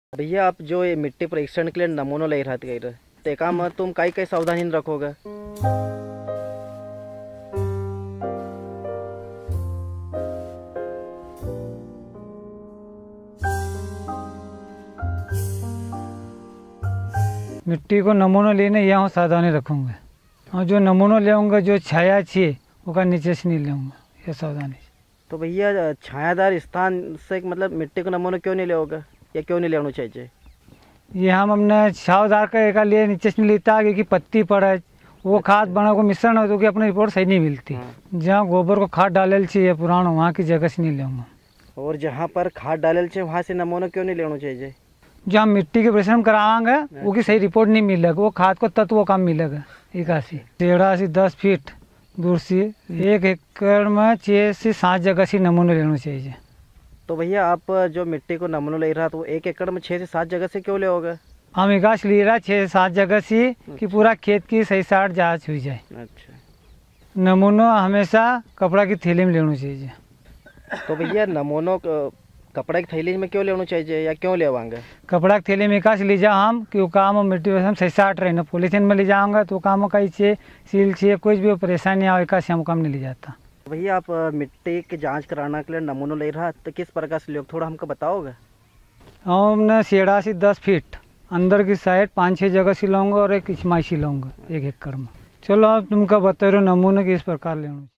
भैया आप जो ये मिट्टी परीक्षण के लिए नमूना ले रहा थे तेका में तुम कई कई सावधानी रखोगे? मिट्टी को नमूना लेने यहाँ सावधानी रखूँगा और जो नमूना लेऊँगा जो छाया चाहिए वो नीचे से नहीं लेऊँगा, ये सावधानी। तो भैया छायादार स्थान से मतलब मिट्टी को नमूना क्यों नहीं लेगा या क्यों नहीं लेना चाहिए? ये हम अपने छायादार का एक लिए नीचे से नहीं लेता क्योंकि पत्ती पड़े वो खाद बना को मिश्रण हो तो कि अपनी रिपोर्ट सही नहीं मिलती। जहाँ गोबर को खाद डाले चाहिए पुराना वहाँ की जगह से नहीं लेऊँगा। और जहाँ पर खाद डाले चाहिए वहाँ से नमूना क्यों नहीं लेना चाहिए? जो हम मिट्टी के परिश्रम करावाएंगे वो की सही रिपोर्ट नहीं मिलेगा, वो खाद को तत्व कम मिलेगा। 10 फीट दूर से 1 एकड़ में 6 से 7 जगह से नमूने लेना चाहिए। तो भैया आप जो मिट्टी को नमूना ले रहा तो 1 एकड़ में 6 से 7 जगह से क्यों ले होगा? हम विकास ले रहा 6 से 7 जगह से कि पूरा खेत की सही साठ जाँच हुई जाए। अच्छा, नमूना हमेशा कपड़ा की थैली में लेना चाहिए। तो भैया नमूनों कपड़ा की थैली में क्यों लेना चाहिए या क्यों लेवाएंगे? कपड़ा की थैली में का ले जाओ हम क्यों काम मिट्टी हम सही साठ रहे ना, पॉलीथीन में ले जाऊँगा तो काम कहीं छे सील छे कुछ भी परेशानी आए का से हम काम नहीं ले जाता। भैया आप मिट्टी की जांच कराने के लिए नमूना ले रहा तो किस प्रकार से थोड़ा हमको बताओगे? हमने 10 फीट अंदर की साइड 5-6 जगह से लूँगा और एक इचमाई से लूँगा 1 एकड़ में। चलो आप तुमका बता रहे हो नमूने किस प्रकार लेना।